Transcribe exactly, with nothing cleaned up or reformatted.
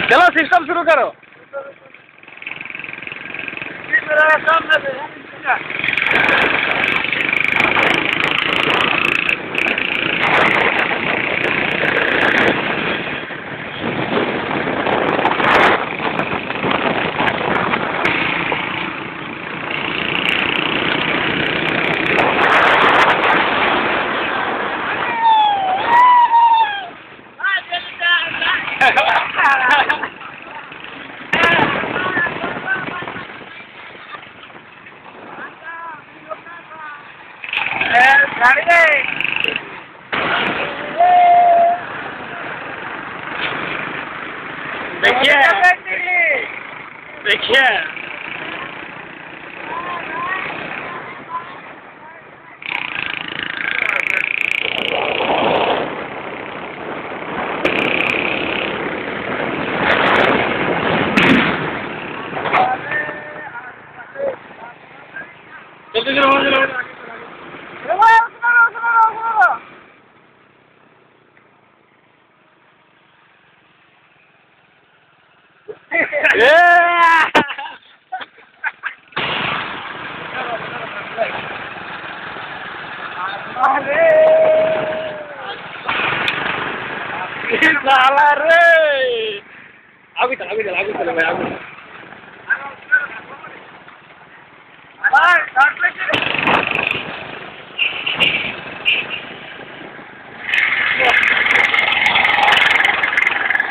चलो सिस्टम शुरू करो। देखिए देखिए जल्दी चलो चलो साला रे अभी चल अभी चल अभी चल भाई अभी